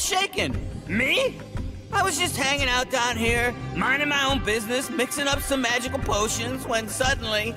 shaking? Me? I was just hanging out down here, minding my own business, mixing up some magical potions, when suddenly...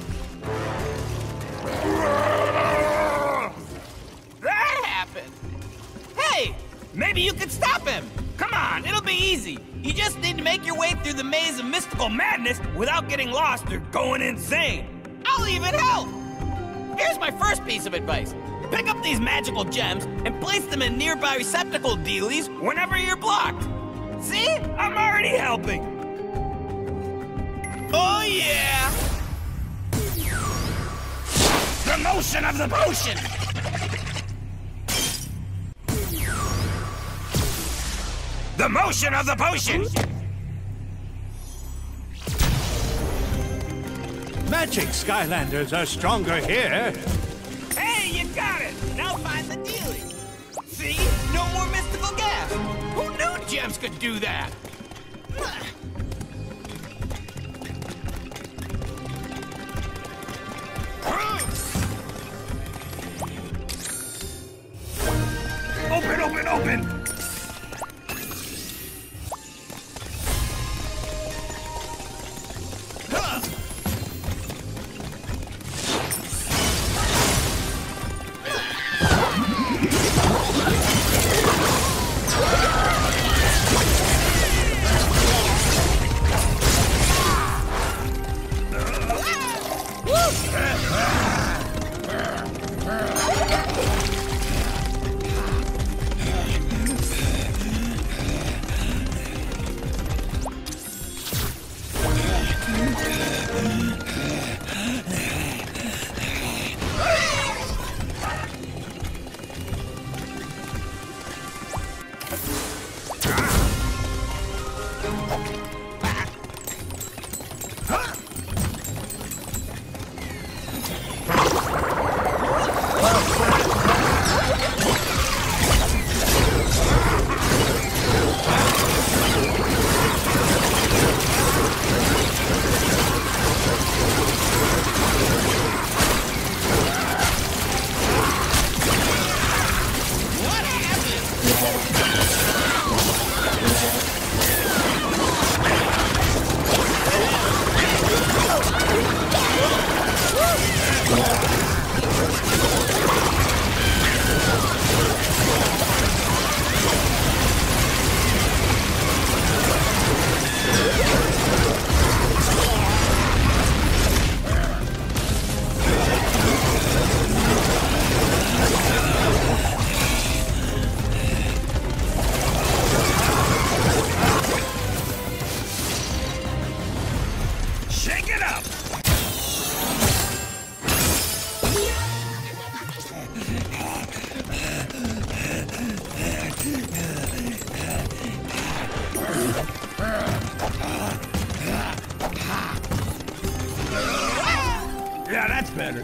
that happened! Hey, maybe you could stop him! Come on, it'll be easy. You just need to make your way through the maze of mystical madness without getting lost or going insane. I'll even help! Here's my first piece of advice. Pick up these magical gems and place them in nearby receptacle dealies whenever you're blocked. See? I'm already helping. Oh, yeah! The motion of the potion! The motion of the potion! Magic Skylanders are stronger here. Hey, you got it! Now find the dealie. See? No more mystical gas. Who knew gems could do that? Open, open, open! Yeah, that's better.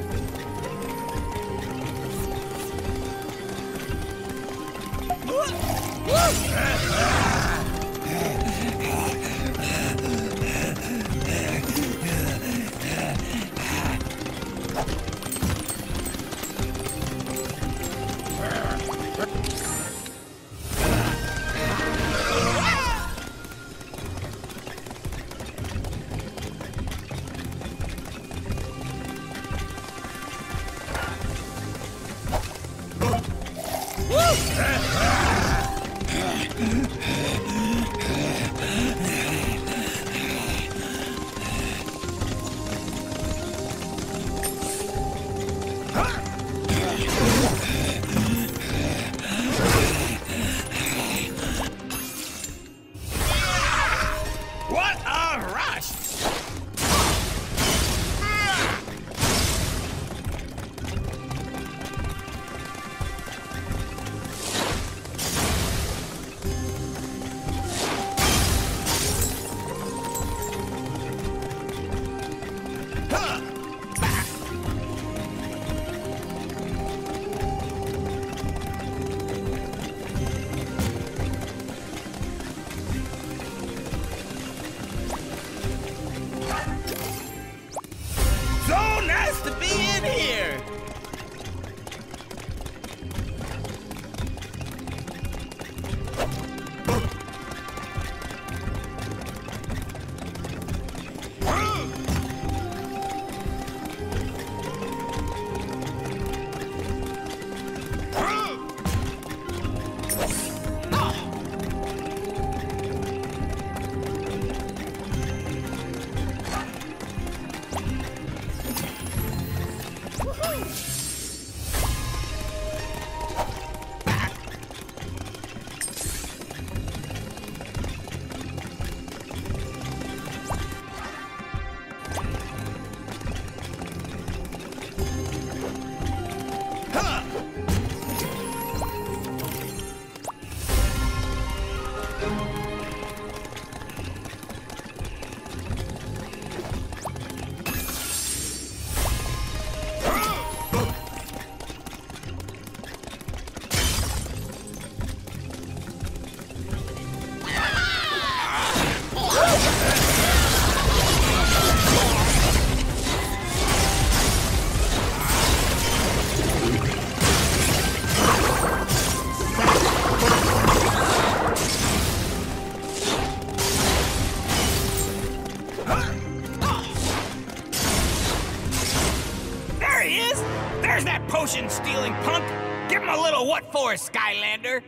There's that potion-stealing punk! Give him a little what for, Skylander!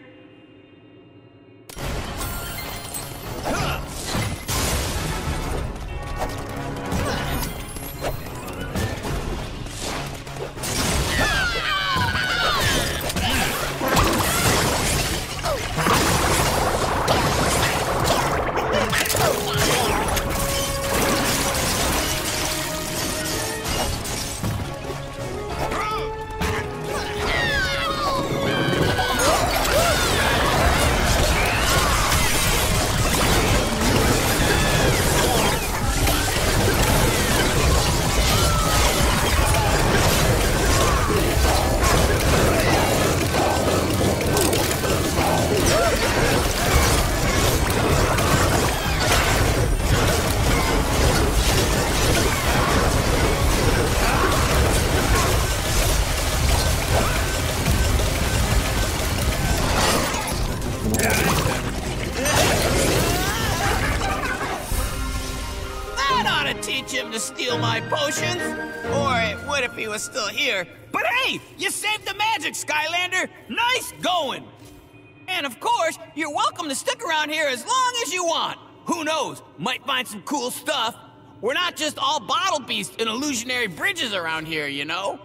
Teach him to steal my potions, or it would if he was still here. But hey, you saved the magic, Skylander! Nice going! And of course, you're welcome to stick around here as long as you want. Who knows, might find some cool stuff. We're not just all bottle beasts and illusionary bridges around here, you know?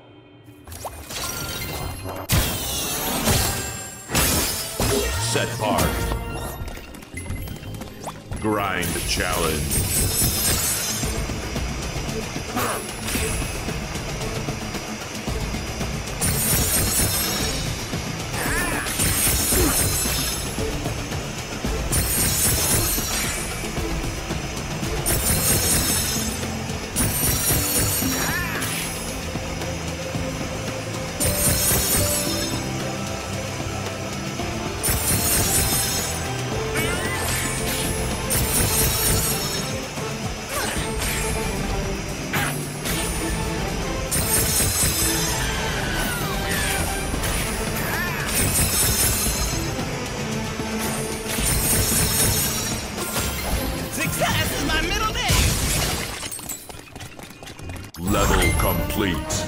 Set part. Grind challenge. Success is my middle name! Level complete.